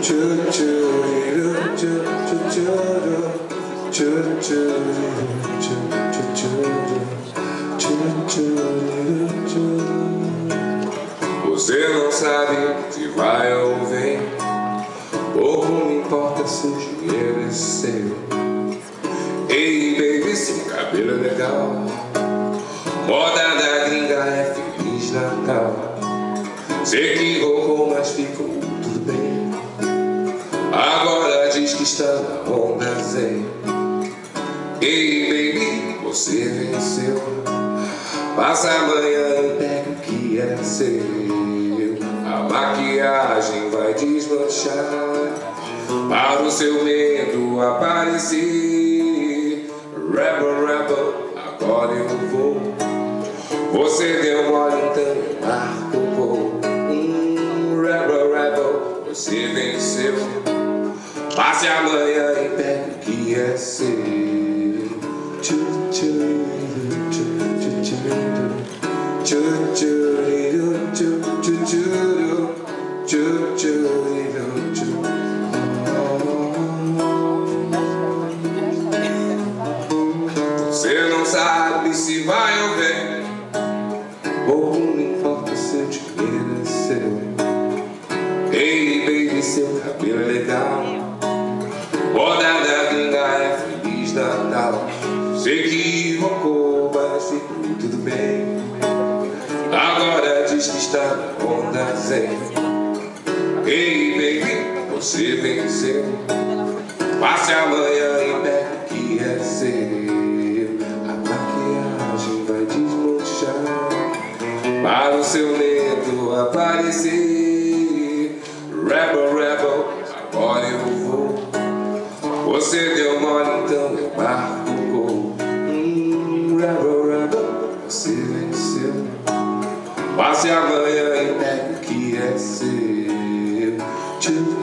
Você não sabe se vai ou vem, pouco me importa se o dinheiro é seu. Ei, baby, seu cabelo é legal, moda da gringa é Feliz Natal. Sei que roubou, mas ficou tudo bem. Agora diz que está na onda zen. Ei, baby, você venceu. Passa amanhã e pega o que é seu. A maquiagem vai desmanchar para o seu medo aparecer. Rebel, rebel, agora eu vou. Você deu mole, então eu marco o voo. Rebel, rebel, você venceu. Passe amanhã e pegue o que é seu. Você não sabe se vai ou vem, pouco me importa se o dinheiro é seu. Ei, baby, seu cabelo é legal, moda da gringa é Feliz Natal. Sei que roncou, mas ficou tudo bem. Agora diz que está na onda zen. Ei, baby, você venceu. Passe amanhã e pegue o que é seu. A maquiagem vai desmanchar para o seu medo aparecer. Rebel, rebel, agora eu vou. Você deu mole, então eu marco o gol. Rebel, rebel, você venceu. Passe amanhã e pegue o que é seu.